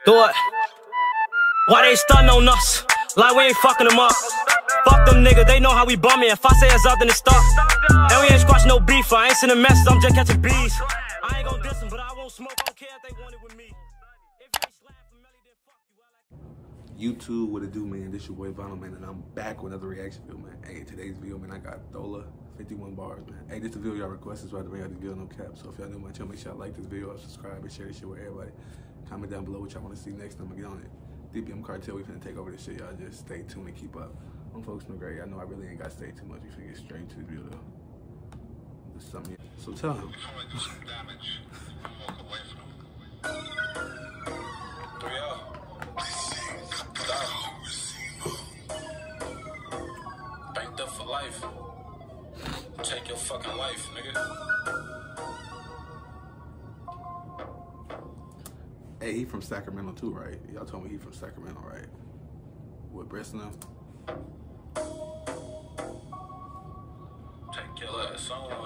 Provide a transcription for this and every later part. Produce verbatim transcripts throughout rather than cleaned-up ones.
Do it. Why they stuntin' on us? Like we ain't fucking them up. Fuck them niggas, they know how we bumming. If I say it's up, then it's stuck. And we ain't squashing no beef. I ain't sending messages, I'm just catching bees. I ain't gon' diss them, but I won't smoke. I don't care if they want it with me. YouTube, what it do, man? This your boy Vinyl, man, and I'm back with another reaction video, man. Hey, today's video, man, I got Dola, fifty-one bars, man. Hey, this the video y'all requested, so I had to bring out this video, no cap. So if y'all new to my channel, make sure y'all like this video, subscribe, and share this shit with everybody. Comment down below what y'all want to see next time I get on it. D P M Cartel, we finna take over this shit, y'all. Just stay tuned and keep up. I'm folks no great. I know I really ain't got to say too much. We finna get straight to the video, though. There's something. So tell him. Banked up for life. Take your fucking life, nigga. Hey, he from Sacramento too, right? Y'all told me he from Sacramento, right? With Bresno. Take your ass on.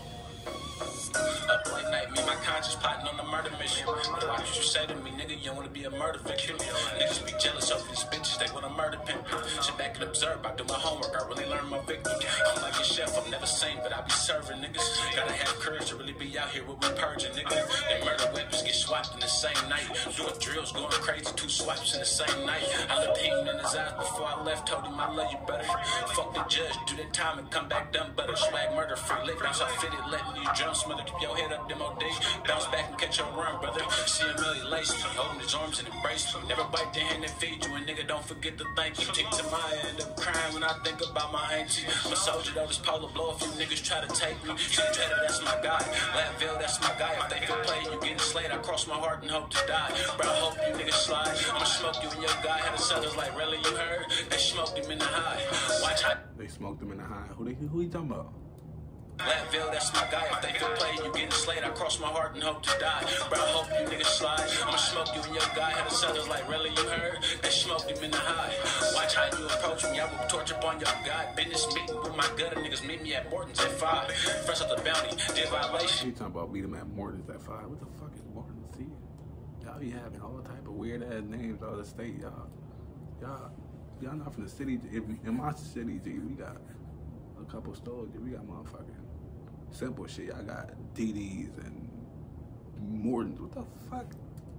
Up late night, me and my conscience plotting on the murder mission. But why did you say to me, nigga, you don't wanna be a murder victim? Niggas be jealous over these bitches, they wanna murder pimp. Sit back and observe, I do my homework, I really learn my victim. I'm like a chef, I'm never sane, but I be serving niggas. Gotta have courage to really be out here with me purging, nigga. They murder weapons get swapped in the same night. Doing drills, going crazy, two swipes in the same night. I looked him in his eyes before I left, told him I love you better. Fuck the judge, do that time and come back done better. Swag murder free, lick bounce off fitted, letting you drum smother. Keep your head up, them O D. Bounce back and catch your run, brother. See a million lace me, holding his arms and embrace me. Never bite the hand that feed you, and nigga, don't forget to thank you. Tick to my end up crying when I think about my auntie. I'm a soldier, though, this polo blow. A few niggas try to take me. See Tedder, that's my guy. Latville, that's my guy. If they feel play, you getting slayed. I cross my heart and hope to die. Bro, I hope you niggas slide. I'ma smoke you and your guy. Had the sellers like, really, you heard? They smoked him in the high. Watch how they smoked him in the high. Who they, who he talking about? Latville, that's my guy. If they feel play, you getting slayed. I cross my heart and hope to die. Bro, I hope you niggas slide. I'ma smoke you and your guy. Had the sellers like, really, you heard? They smoked him in the high. Watch how you approach me. I will torch up on your guy. Business meeting with my gutter niggas. Meet me at Morton's at five. Fresh off the bounty, did violation. He talking about meet him at Morton's at five. What the fuck is Morton's? See, y'all be having all type of weird ass names out of the state, y'all. Y'all, y'all not from the city. In my city, G, we got a couple stores. We got motherfucking simple shit. I got D D's and Morton's. What the fuck?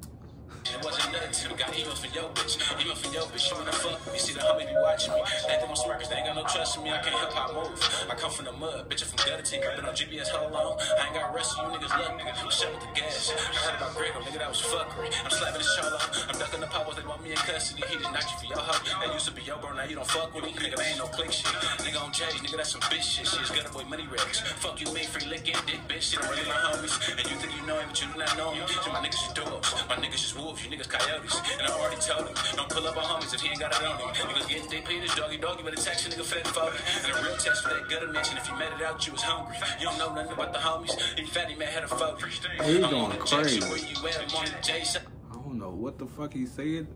It wasn't nothing to me. Got emails for your bitch. Email for your bitch. You wanna fuck me? See the homie be watching me. They think I'm smart cause they ain't got no trust in me. I can't help how I move. I come from the mud. Bitch, I'm from gutter team. I've been on G P S how long? I ain't got rest of you niggas luck, nigga. Shut with the gas. I heard about Grego, nigga, that was fuckery. I'm slapping his shoulder. I'm ducking the pop. They want me in custody. He just knocked you for your hoe. That used to be your bro. Now you don't fuck with me. Nigga, they ain't no click shit. Nigga on J's. Nigga, that's some bitch shit. Shit's gutter boy money racks. Fuck you, me, free licking dick, bitch. Shit, I'm really my homies. And you think you know him, but you do not know him. So my niggas just dogs. My niggas just wolves. You niggas coyotes. And I already told him, don't pull up on homies if he ain't got it on him. Niggas getting D P, this doggy doggy, but a tax a nigga for that photo. And a real test for that gutter mention. If you made it out, you was hungry. You don't know nothing about the homies. He fatty man had a photo. He going crazy. Where you at? I'm on the J. I don't know what the fuck he said.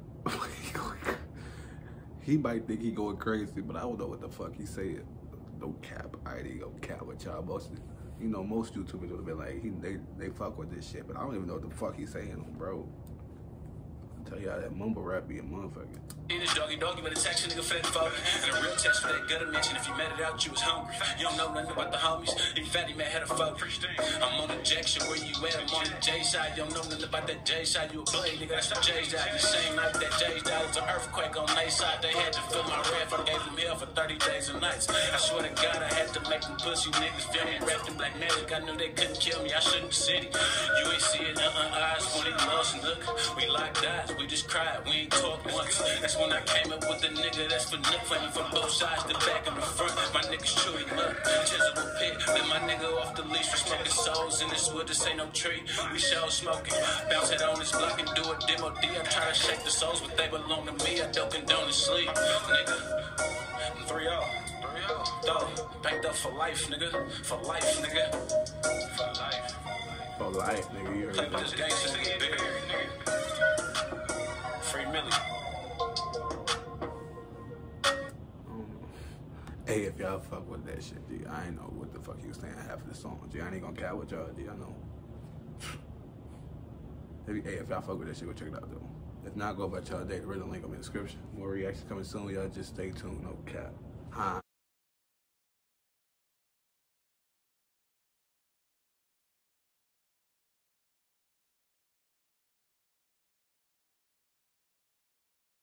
He might think he going crazy, but I don't know what the fuck he said. No cap. I ain't gonna cap with y'all. Most, you know, most YouTubers would have been like, he, they, they fuck with this shit, but I don't even know what the fuck he's saying, bro. Tell y'all that mumble rap be a motherfucker. This doggy doggy, but a tax a nigga for that photo. And a real test for that gutter mention. If you made it out, you was hungry. You don't know nothing about the homies. He fatty man had a photo. I'm on ejection, where you at? I'm on the J side. You don't know nothing about that J side. You a blade, nigga, that's the J side. The same night that J died was an earthquake on their side. They had to fill my ref. I gave them hell for thirty days and nights. I swear to God, I had to make them pussy niggas feel me. Wrapped in black magic. I knew they couldn't kill me. I shouldn't be city. You ain't see it, uh-uh, eyes when it lost. And look, we locked eyes. We just cried. We ain't talked once. That's when I came up with the nigga that's for nook. Flaming from both sides, the back and the front. My niggas truly look. Chisel pit. Let my nigga off the leash. We smoking souls in this wood. This ain't no tree. We show smoking. Bounce it on this block and do a demo D. I'm trying to shake the souls, but they belong to me. I don't condone to sleep. Nigga. three oh. Dog. Banked up for life, nigga. For life, nigga. For life. For life, nigga. You Play with this gangsta nigga, nigga. Free Millie. Hey, if y'all fuck with that shit, G, I ain't know what the fuck you was saying half of the song, G. I ain't gonna care with y'all, G. I know. Hey, if y'all fuck with that shit, go check it out, though. If not, go about y'all day. The original link on the description. More reactions coming soon. Y'all just stay tuned. No cap. Huh?